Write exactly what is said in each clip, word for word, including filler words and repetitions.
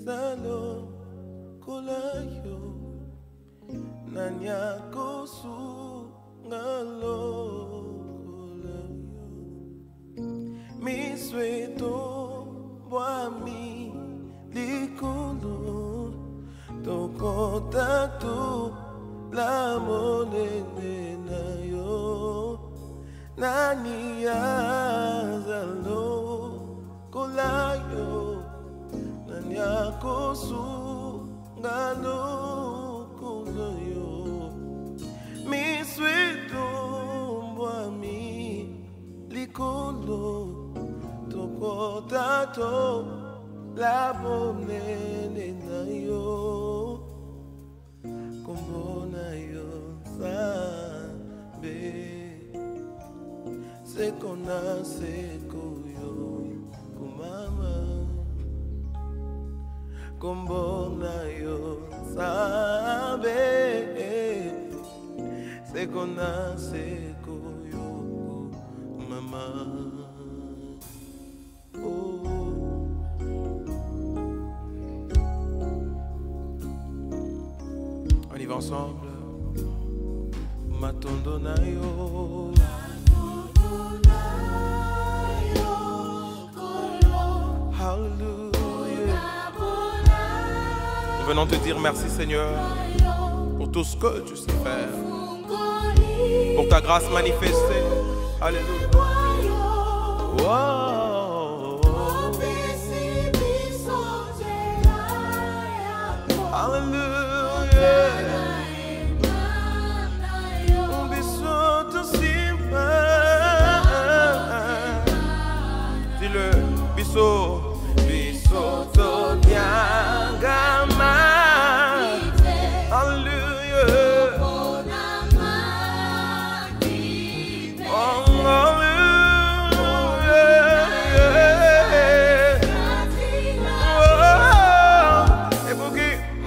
zalo kulayo nanyakosu ngalo kulayo misweto bwami likulu tokotatu la monene nayo nani yazalo kulayo nani akosu ngalo kulayo misweto bwami likulu tokotatu la monene nayo kumbona yo sabe sekona sekoyo kumama kumbona yo sabe sekona sekoyo kumama. On y va ensemble. Matondonayo. Hallelujah. Nous venons te dire merci Seigneur pour tout ce que tu sais faire, pour ta grâce manifestée. Alléluia. Wow. Hallelujah. Dis-le, biso, biso to nyangama. Hallelujah. Oh, hallelujah. Oh, et bouki,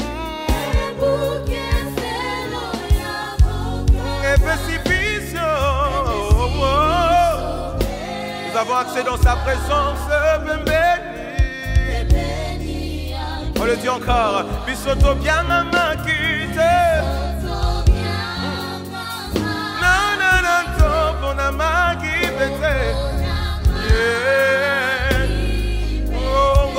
et précipicio. Nous avons accès dans sa présence, béni. On le dit encore, bisoto bien maman quitte. Non, non, non, non, pour la main qui pète. Oh, oh,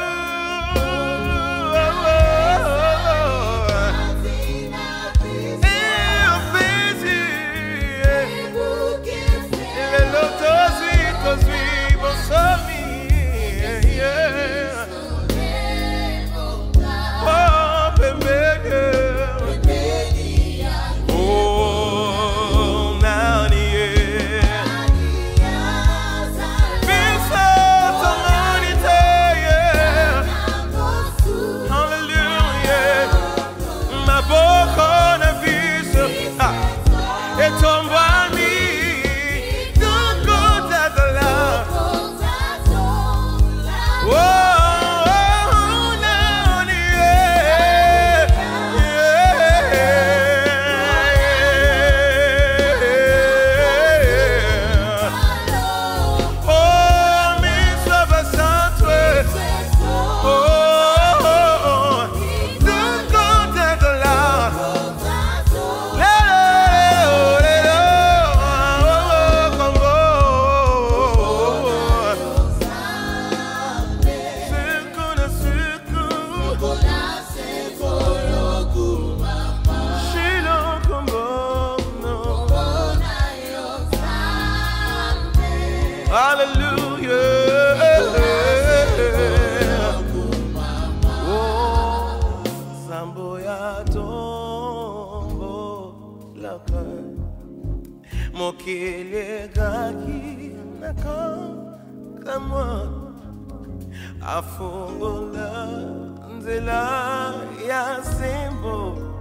afungola nzela ya simbo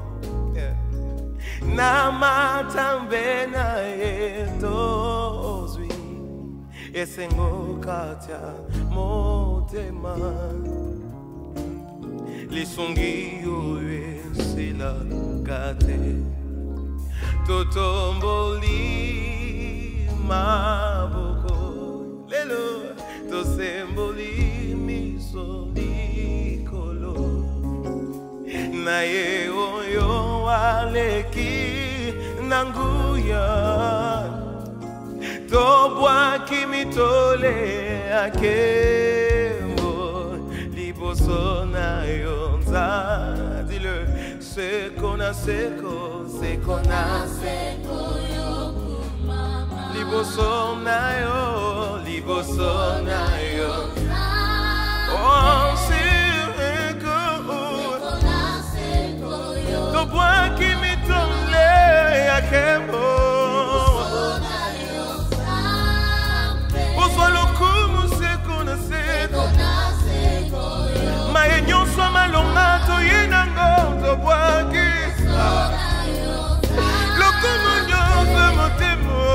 na matambena etozwi esengokatya motema lisungiyo esila kate totomboli maboko lelo tosemboli misoli kolo naye oyo aleki nanguya tobwa kimitole akemo liboso na yonza. Dis-le, c'est qu'on a, c'est qu'on, c'est qu'on a, c'est qu'on liboso na yo, liboso na yo. Oh, c'est qu'on to bois qui me tombe à Kemo. Pour soi le coup, c'est qu'on a, c'est qu'on ma union soit malonga, to yinango, to bois qui le coup, mon monter mon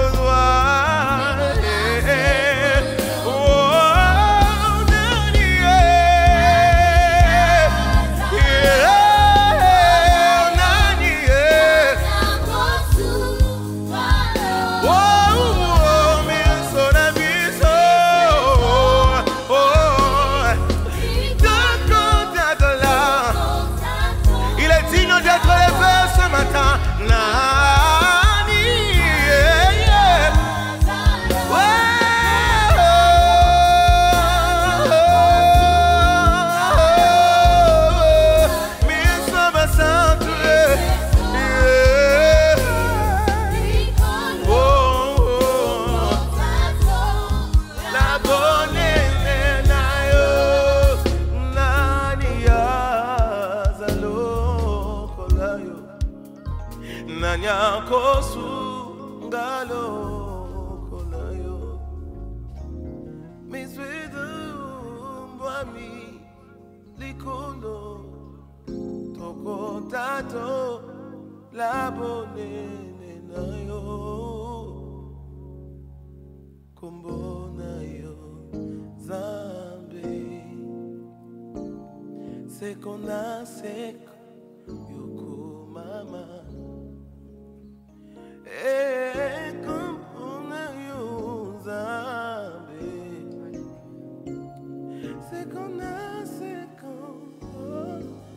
la bonne na yo kombo na yo Zambe c'est qu'on a c'est yoko mama eh kombo na yo Zambe c'est qu'on a c'est qu'on